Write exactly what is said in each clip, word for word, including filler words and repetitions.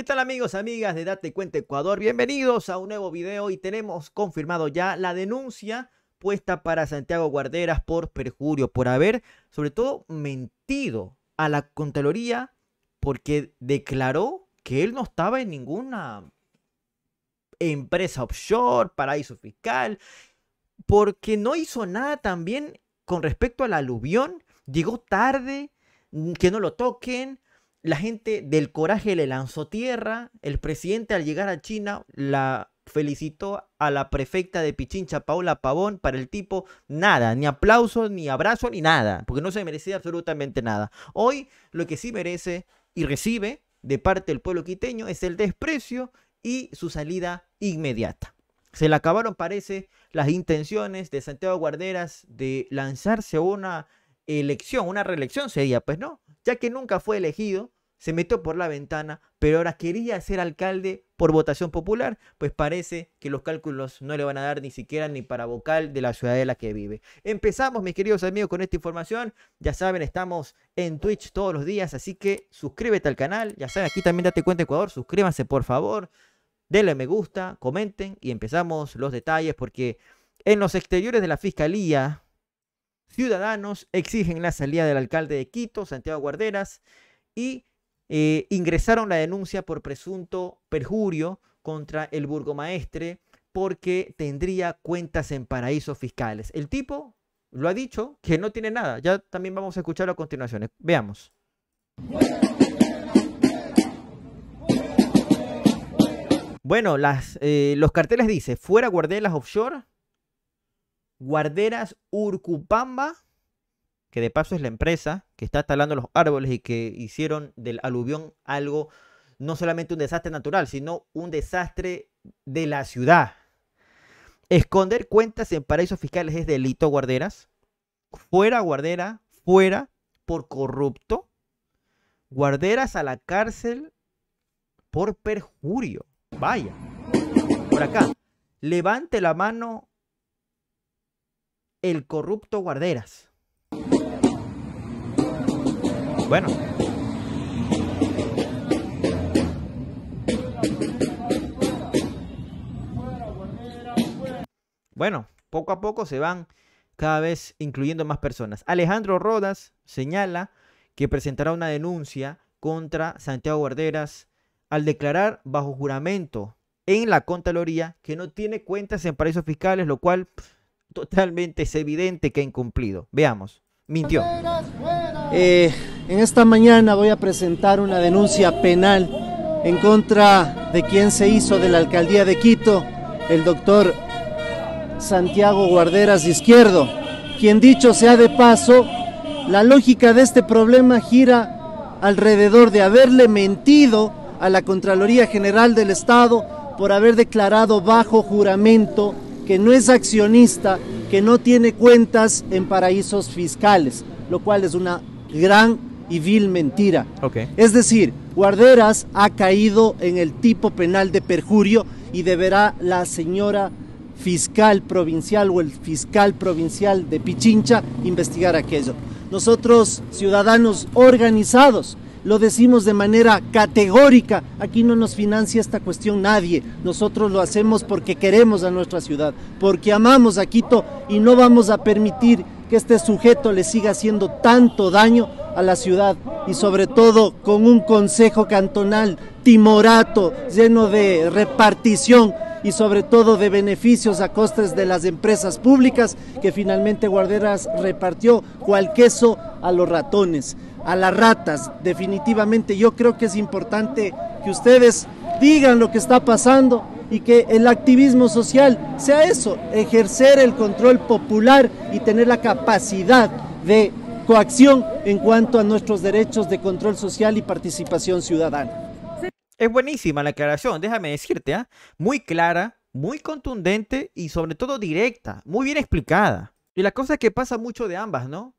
tal amigos, amigas de Date Cuenta Ecuador? Bienvenidos a un nuevo video y tenemos confirmado ya la denuncia puesta para Santiago Guarderas por perjurio, por haber sobre todo mentido a la Contraloría, porque declaró que él no estaba en ninguna empresa offshore, paraíso fiscal, porque no hizo nada también con respecto al aluvión, llegó tarde, que no lo toquen. La gente del Coraje le lanzó tierra. El presidente al llegar a China la felicitó a la prefecta de Pichincha, Paula Pavón. Para el tipo, nada, ni aplauso, ni abrazo, ni nada, porque no se merecía absolutamente nada. Hoy lo que sí merece y recibe de parte del pueblo quiteño es el desprecio y su salida inmediata. Se le acabaron, parece, las intenciones de Santiago Guarderas de lanzarse a una elección, una reelección sería, pues no, ya que nunca fue elegido, se metió por la ventana, pero ahora quería ser alcalde por votación popular, pues parece que los cálculos no le van a dar ni siquiera ni para vocal de la ciudad en la que vive. Empezamos, mis queridos amigos, con esta información. Ya saben, estamos en Twitch todos los días, así que suscríbete al canal. Ya saben, aquí también Date Cuenta Ecuador, suscríbanse por favor, denle me gusta, comenten y empezamos los detalles, porque en los exteriores de la Fiscalía, ciudadanos exigen la salida del alcalde de Quito, Santiago Guarderas, y eh, ingresaron la denuncia por presunto perjurio contra el burgomaestre porque tendría cuentas en paraísos fiscales. El tipo lo ha dicho que no tiene nada. Ya también vamos a escucharlo a continuación. Veamos. Bueno, las, eh, los carteles dice: fuera Guarderas Offshore, Guarderas Urcupamba, que de paso es la empresa que está talando los árboles y que hicieron del aluvión algo, no solamente un desastre natural, sino un desastre de la ciudad. Esconder cuentas en paraísos fiscales es delito, Guarderas. Fuera Guardera, fuera por corrupto. Guarderas a la cárcel por perjurio. Vaya. Por acá. Levante la mano el corrupto Guarderas. Bueno. Bueno, poco a poco se van cada vez incluyendo más personas. Alejandro Rodas señala que presentará una denuncia contra Santiago Guarderas al declarar bajo juramento en la Contraloría que no tiene cuentas en paraísos fiscales, lo cual pff, totalmente es evidente que ha incumplido. Veamos. Mintió. Eh, en esta mañana voy a presentar una denuncia penal en contra de quien se hizo de la alcaldía de Quito, el doctor Santiago Guarderas Izquierdo, quien, dicho sea de paso, la lógica de este problema gira alrededor de haberle mentido a la Contraloría General del Estado por haber declarado bajo juramento que no es accionista, que no tiene cuentas en paraísos fiscales, lo cual es una gran y vil mentira. Okay. Es decir, Guarderas ha caído en el tipo penal de perjurio y deberá la señora fiscal provincial o el fiscal provincial de Pichincha investigar aquello. Nosotros, ciudadanos organizados, lo decimos de manera categórica: aquí no nos financia esta cuestión nadie, nosotros lo hacemos porque queremos a nuestra ciudad, porque amamos a Quito y no vamos a permitir que este sujeto le siga haciendo tanto daño a la ciudad, y sobre todo con un consejo cantonal timorato, lleno de repartición y sobre todo de beneficios a costas de las empresas públicas, que finalmente Guarderas repartió cual queso a los ratones, a las ratas. Definitivamente yo creo que es importante que ustedes digan lo que está pasando y que el activismo social sea eso, ejercer el control popular y tener la capacidad de coacción en cuanto a nuestros derechos de control social y participación ciudadana. Es buenísima la aclaración, déjame decirte, ¿eh? Muy clara, muy contundente y sobre todo directa, muy bien explicada. Y la cosa es que pasa mucho de ambas, ¿no?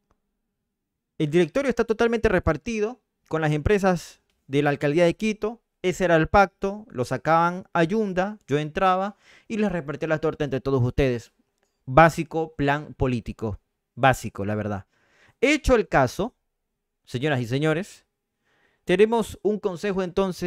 El directorio está totalmente repartido con las empresas de la alcaldía de Quito. Ese era el pacto, lo sacaban a Yunda, yo entraba y les repartía la torta entre todos ustedes. Básico plan político, básico, la verdad. Hecho el caso, señoras y señores, tenemos un consejo entonces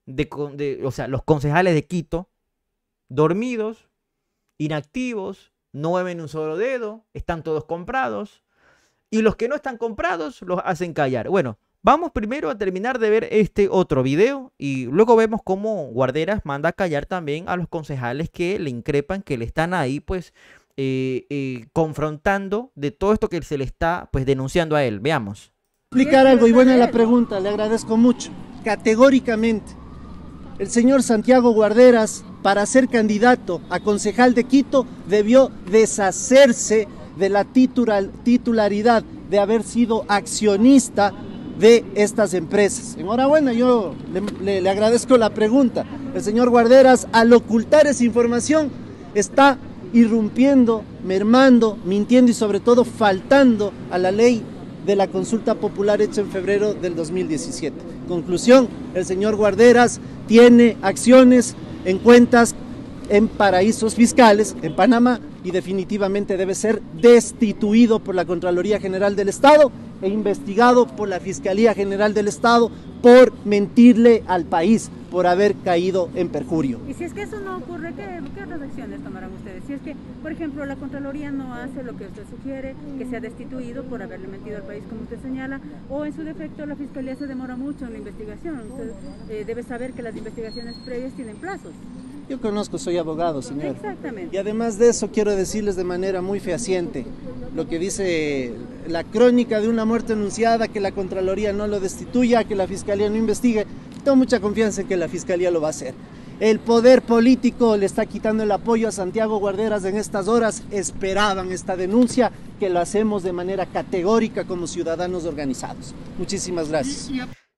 de, de, o sea, los concejales de Quito, dormidos, inactivos, no mueven un solo dedo, están todos comprados, y los que no están comprados los hacen callar. Bueno, vamos primero a terminar de ver este otro video y luego vemos cómo Guarderas manda a callar también a los concejales que le increpan, que le están ahí pues eh, eh, confrontando de todo esto que se le está pues denunciando a él. Veamos. Explicar algo y buena la pregunta, le agradezco mucho. Categóricamente, el señor Santiago Guarderas, para ser candidato a concejal de Quito, debió deshacerse de la titular, titularidad de haber sido accionista de estas empresas. Enhorabuena, yo le, le, le agradezco la pregunta. El señor Guarderas, al ocultar esa información, está irrumpiendo, mermando, mintiendo y sobre todo faltando a la ley de la consulta popular hecha en febrero del dos mil diecisiete. Conclusión, el señor Guarderas tiene acciones en cuentas en paraísos fiscales, en Panamá, y definitivamente debe ser destituido por la Contraloría General del Estado e investigado por la Fiscalía General del Estado por mentirle al país, por haber caído en perjurio. Y si es que eso no ocurre, ¿qué, qué otras acciones tomarán ustedes? Si es que, por ejemplo, la Contraloría no hace lo que usted sugiere, que sea destituido por haberle mentido al país, como usted señala, o en su defecto la Fiscalía se demora mucho en la investigación. Usted eh, debe saber que las investigaciones previas tienen plazos. Yo conozco, soy abogado, señor. Exactamente. Y además de eso, quiero decirles de manera muy fehaciente lo que dice la crónica de una muerte anunciada, que la Contraloría no lo destituya, que la Fiscalía no investigue. Tengo mucha confianza en que la Fiscalía lo va a hacer. El poder político le está quitando el apoyo a Santiago Guarderas en estas horas. Esperaban esta denuncia, que lo hacemos de manera categórica como ciudadanos organizados. Muchísimas gracias.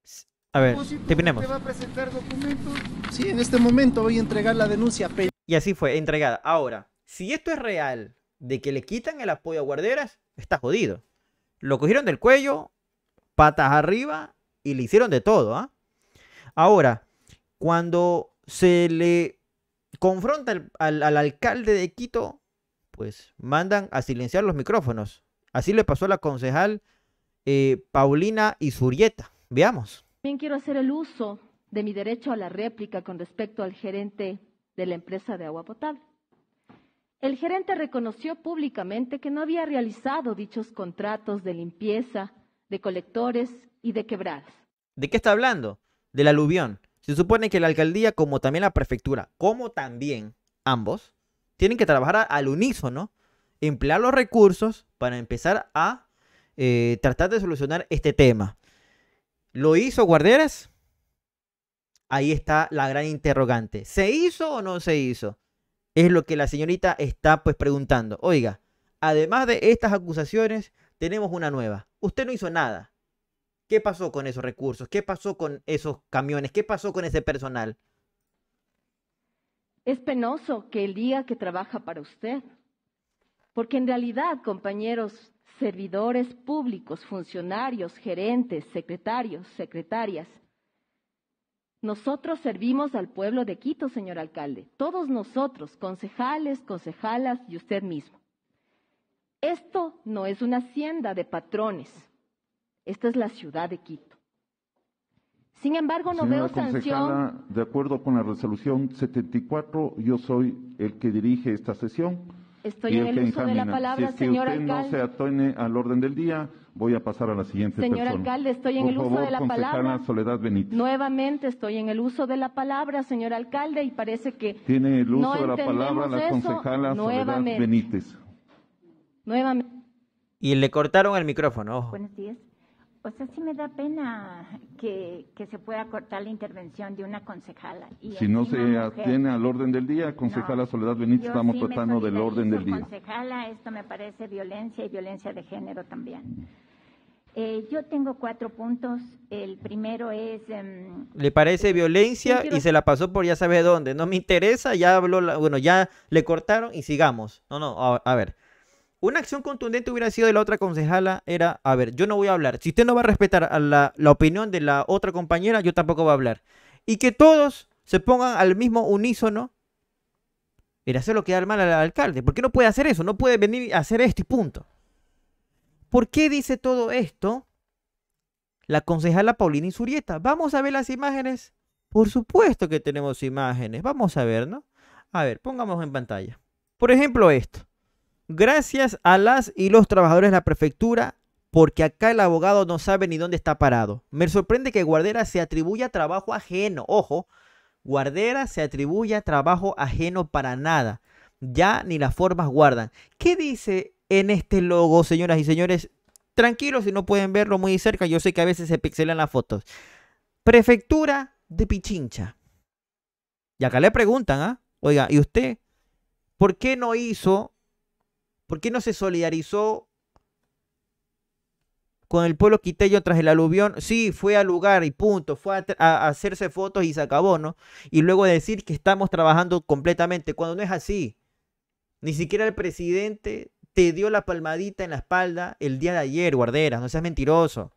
A ver, terminemos. ¿Te va a presentar documentos? Sí, en este momento voy a entregar la denuncia. Y así fue, entregada. Ahora, si esto es real, de que le quitan el apoyo a Guarderas, está jodido. Lo cogieron del cuello, patas arriba, y le hicieron de todo, ¿ah? ¿eh? Ahora, cuando se le confronta al, al, al alcalde de Quito, pues mandan a silenciar los micrófonos. Así le pasó a la concejal eh, Paulina Isurieta. Veamos. También quiero hacer el uso de mi derecho a la réplica con respecto al gerente de la empresa de agua potable. El gerente reconoció públicamente que no había realizado dichos contratos de limpieza, de colectores y de quebradas. ¿De qué está hablando? Del aluvión. Se supone que la alcaldía, como también la prefectura, como también ambos, tienen que trabajar al unísono, emplear los recursos para empezar a eh, tratar de solucionar este tema. ¿Lo hizo Guarderas? Ahí está la gran interrogante. ¿Se hizo o no se hizo? Es lo que la señorita está pues preguntando. Oiga, además de estas acusaciones, tenemos una nueva. Usted no hizo nada. ¿Qué pasó con esos recursos? ¿Qué pasó con esos camiones? ¿Qué pasó con ese personal? Es penoso que el día que trabaja para usted, porque en realidad, compañeros servidores públicos, funcionarios, gerentes, secretarios, secretarias, nosotros servimos al pueblo de Quito, señor alcalde. Todos nosotros, concejales, concejalas y usted mismo. Esto no es una hacienda de patrones. Esta es la ciudad de Quito. Sin embargo, no Señora veo sanción. De acuerdo con la resolución setenta y cuatro, yo soy el que dirige esta sesión. Estoy en el uso de la palabra, si es que señor usted alcalde. no se atone al orden del día, voy a pasar a la siguiente Señor persona. alcalde, estoy en Por el uso favor, de la concejala palabra. Soledad Benítez. Nuevamente estoy en el uso de la palabra, señor alcalde, y parece que Tiene el uso no de la palabra la entendemos eso. concejala Soledad Nuevamente. Benítez. Nuevamente. Y le cortaron el micrófono. Ojo. Buenos días. O sea, sí me da pena que, que se pueda cortar la intervención de una concejala. Y Si no se encima mujer. atiene al orden del día, concejala No, Soledad Benítez, yo estamos sí me tratando del orden del solidarizo, día. Concejala, esto me parece violencia y violencia de género también. Eh, yo tengo cuatro puntos. El primero es... Um, Le parece violencia quiero... y se la pasó por ya sabe dónde. No me interesa, ya habló, la... bueno, ya le cortaron y sigamos. No, no, a, a ver. Una acción contundente hubiera sido de la otra concejala, era, a ver, yo no voy a hablar. Si usted no va a respetar a la, la opinión de la otra compañera, yo tampoco voy a hablar. Y que todos se pongan al mismo unísono, era hacerlo quedar mal al alcalde. ¿Por qué no puede hacer eso? No puede venir a hacer esto y punto. ¿Por qué dice todo esto la concejala Paulina Isurieta? Vamos a ver las imágenes Por supuesto que tenemos imágenes. Vamos a ver, ¿no? A ver, pongamos en pantalla. Por ejemplo, esto. Gracias a las y los trabajadores de la prefectura, porque acá el abogado no sabe ni dónde está parado. Me sorprende que Guardera se atribuya trabajo ajeno. Ojo, Guardera se atribuya trabajo ajeno para nada. Ya ni las formas guardan. ¿Qué dice en este logo, señoras y señores? Tranquilos si no pueden verlo muy cerca. Yo sé que a veces se pixelan las fotos. Prefectura de Pichincha. Y acá le preguntan, ¿ah? Oiga, ¿y usted por qué no hizo, por qué no se solidarizó con el pueblo quiteño tras el aluvión? Sí, fue al lugar y punto, fue a, a hacerse fotos y se acabó, ¿no? Y luego decir que estamos trabajando completamente, cuando no es así. Ni siquiera el presidente te dio la palmadita en la espalda el día de ayer, Guarderas, no seas mentiroso.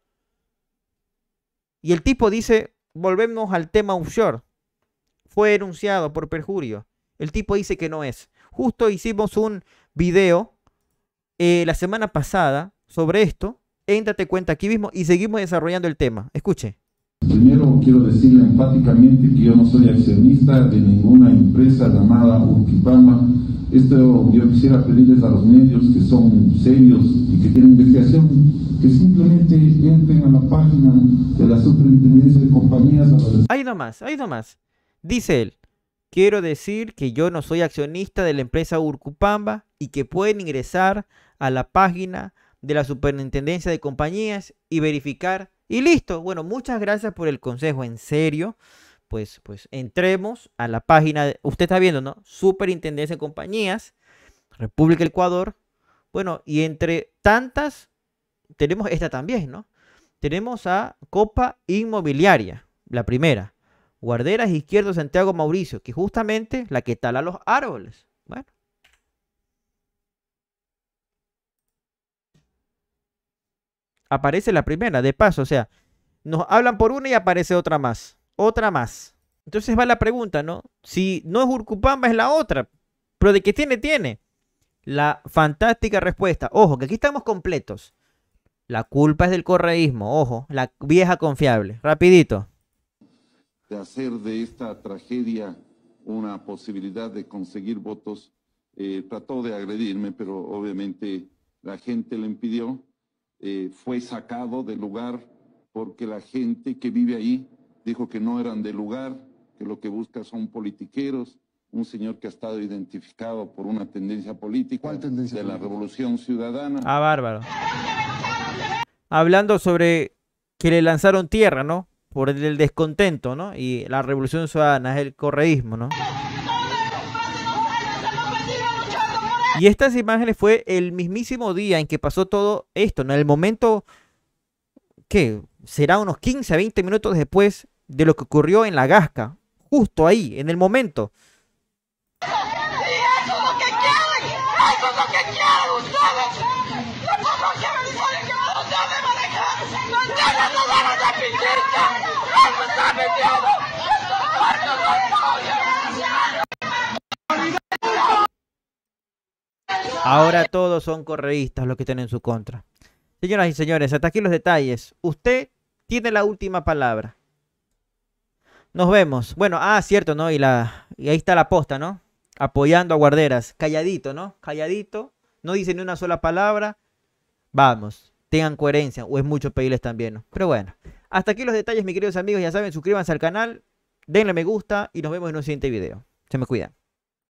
Y el tipo dice, volvemos al tema offshore. Fue denunciado por perjurio. El tipo dice que no es. Justo hicimos un video eh, la semana pasada sobre esto. Éntate cuenta aquí mismo y seguimos desarrollando el tema. Escuche. Primero quiero decirle enfáticamente que yo no soy accionista de ninguna empresa llamada Urquipama. Esto yo quisiera pedirles a los medios que son serios y que tienen investigación, que simplemente entren a la página de la Superintendencia de Compañías. Ahí nomás, ahí nomás. Dice él, quiero decir que yo no soy accionista de la empresa Urcupamba y que pueden ingresar a la página de la Superintendencia de Compañías y verificar. Y listo. Bueno, muchas gracias por el consejo, en serio. Pues, pues entremos a la página, de, usted está viendo, ¿no? Superintendencia de Compañías, República del Ecuador. Bueno, y entre tantas, tenemos esta también, ¿no? Tenemos a Copa Inmobiliaria, la primera. Guarderas Izquierdo Santiago Mauricio, que justamente la que tala los árboles. Bueno. Aparece la primera, de paso, o sea, nos hablan por una y aparece otra más. Otra más. Entonces va la pregunta, ¿no? Si no es Urcupamba, es la otra. Pero de qué tiene, tiene. La fantástica respuesta. Ojo, que aquí estamos completos. La culpa es del correísmo. Ojo, la vieja confiable. Rapidito. De hacer de esta tragedia una posibilidad de conseguir votos. Eh, trató de agredirme, pero obviamente la gente le impidió. Eh, fue sacado del lugar porque la gente que vive ahí dijo que no eran del lugar, que lo que busca son politiqueros, un señor que ha estado identificado por una tendencia política. ¿Cuál tendencia de política? La Revolución Ciudadana. Ah, bárbaro. Hablando sobre que le lanzaron tierra, ¿no? Por el descontento, ¿no? Y la Revolución Ciudadana es el correísmo, ¿no? Y estas imágenes fue el mismísimo día en que pasó todo esto, ¿no? En el momento, ¿qué? Será unos quince a veinte minutos después de lo que ocurrió en La Gasca. Justo ahí, en el momento. Y eso es lo que quieren, eso es lo que quieren ustedes. Nosotros quieren que no se debe manejar. No entienden los ganas de Pichincha. Eso está metido. Ahora todos son correístas los que están en su contra. Señoras y señores, hasta aquí los detalles. Usted tiene la última palabra. Nos vemos. Bueno, ah, cierto, ¿no? Y, la, y ahí está la posta, ¿no? Apoyando a Guarderas. Calladito, ¿no? Calladito. No dice ni una sola palabra. Vamos, tengan coherencia. O es mucho pedirles también, ¿no? Pero bueno, hasta aquí los detalles, mis queridos amigos. Ya saben, suscríbanse al canal, denle me gusta y nos vemos en un siguiente video. Se me cuidan.